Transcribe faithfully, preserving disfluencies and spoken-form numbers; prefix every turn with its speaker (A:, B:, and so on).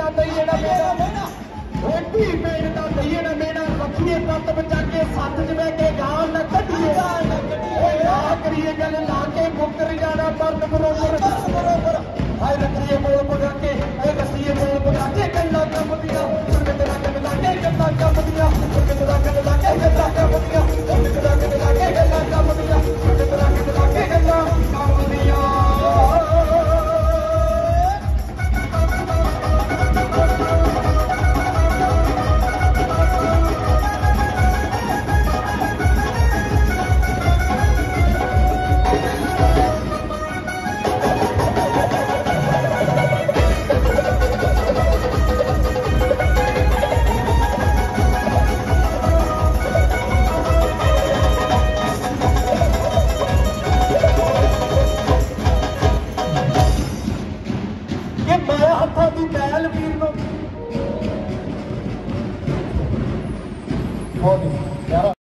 A: ਦਾ ਦਈਏ ਨਾ ਮੇਰਾ ਰੋਟੀ ਪੇੜ ਦਾ ਦਈਏ ਨਾ ਮੇਰਾ ਰੱਖੀਏ ਤੱਤ ਬਚਾ ਕੇ ਸੱਤ ਚ ਬਹਿ ਕੇ ਗਾਲ ਨਾ ਕੱਢੀਏ ਓਏ ਨਾ ਕਰੀਏ ਗੱਲ ਲਾ ਕੇ ਮੁੱਕਰ ਜਾਣਾ ਮਰਦ ਬਰੋਬਰ ਬਰੋਬਰ ਹਾਏ ਰੱਖੀਏ ਮੋਲ ਪਗਾ ਕੇ ਓਏ ਰੱਖੀਏ ਮੋਲ ਪਗਾ ਕੇ ਗੱਲਾਂ ਕੰਮ ਦੀਆਂ ਸੁਰਗਤ ਦਾ ਕੰਮ ਲਾ ਕੇ ਗੱਲਾਂ ਕੰਮ ਦੀਆਂ ਸੁਰਗਤ ਦਾ ਕੰਮ ਲਾ ਕੇ ਗੱਲਾਂ ਕੰਮ ਦੀਆਂ ਸੁਰਗਤ ਦਾ ਕੰਮ ਲਾ ਕੇ ਗੱਲਾਂ ਕੰਮ ਦੀਆਂ ਸੁਰਗਤ ਦਾ ਕੰਮ ਲਾ ਕੇ ਗੱਲਾਂ ਕੰਮ ਦੀਆਂ ਹੱਥਾਂ ਦੀ ਬੈਲ ਵੀਰ ਨੂੰ ਬਹੁਤ ਪਿਆਰਾ